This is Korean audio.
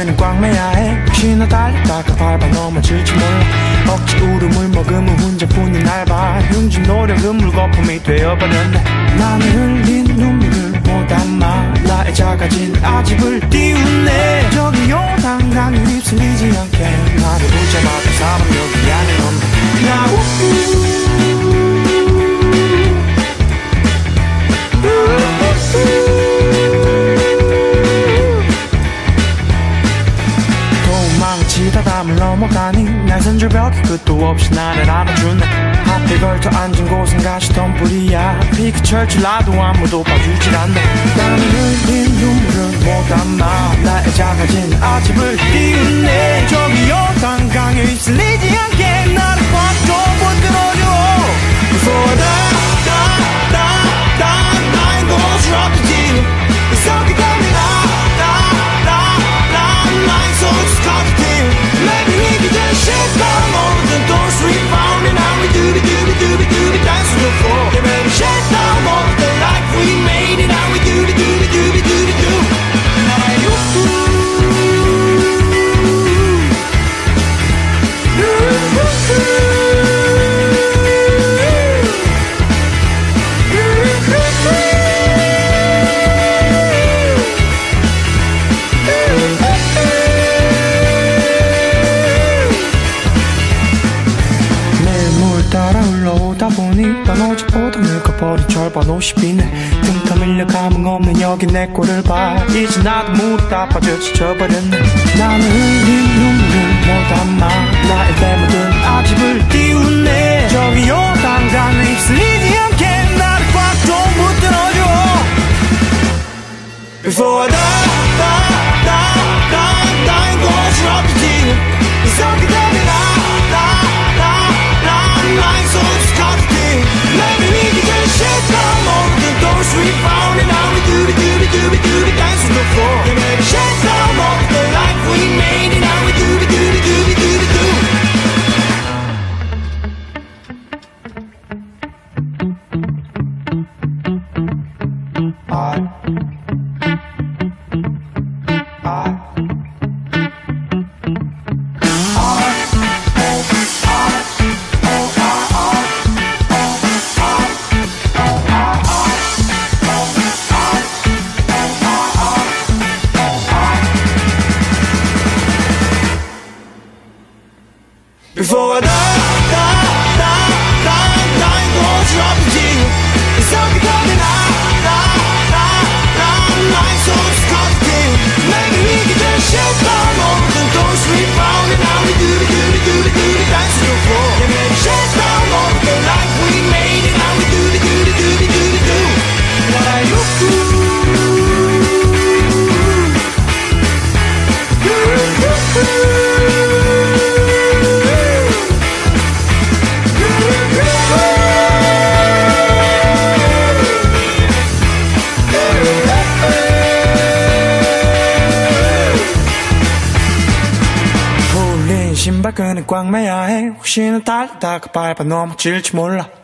그는 꽉 매야 해. 혹시나 달리다가 밟아 넘어질지 몰라. 억지 울음을 머금은 혼자뿐인 알바. 흉진 노력은 물거품이 되어버렸네. 나는 흘린 눈물을 못 담아 나의 작아진 아집을 띄우네. 저기 요단강에 휩쓸리지 않게 나를 붙잡아도 사람 여기 안에 없네. 나 도망치다 담을 넘어가니 날선 절벽이 끝도 없이 나를 안아주네. 하필 걸터 앉은 곳은 가시던 뿌리야. 피크철줄 나도 아무도 봐주질 않네. 나는 흘린 눈물을 못 담아 나의 작아진 아집을 띄우네. 저기 요단강에 휩쓸리지 않게 나를 꽉 좀 붙들어줘. Before 나의 곳을 엎드지 이렇게 되면 나의 손을 스카프팀 Maybe we could just shut down all of the doors we found. And now we do-be dance on the floor. Yeah, baby, shut down all of the life we made. And now we do-be-do. Now you 따라 흘러오다 보니 난 어제보다 늙어버린 절반 50이네. 등 터밀려 감흥 없는 여기 내 꼴을 봐. 이제 나도 무릎 다 빠져 지쳐버렸네. 나는 흘린 눈물을 못 담아 나의 대모든 아집을 띄우네. 저기 요단강에 휩쓸리지 않게 나를 꽉 좀 붙들어줘. Before 나의 곳을 엎드지 이렇게 되면 나의 손을 스카프팀 Maybe we could just shut down all of the doors we found. And now we do-be dance on the floor. Yeah, baby, shut down all of the life we made. And now we do-be-do. Before 나의 곳을 엎드지 이렇게 되면 나의 손을 스카프팀 Maybe we could just shut down all of the doors we found. And now we do-be dance on the floor. Yeah, baby, shut down all of the life we made. And now we do. What are you 신발 끈은 꽉 매야 해. 혹시나 달리다가 밟아 넘어질지 몰라.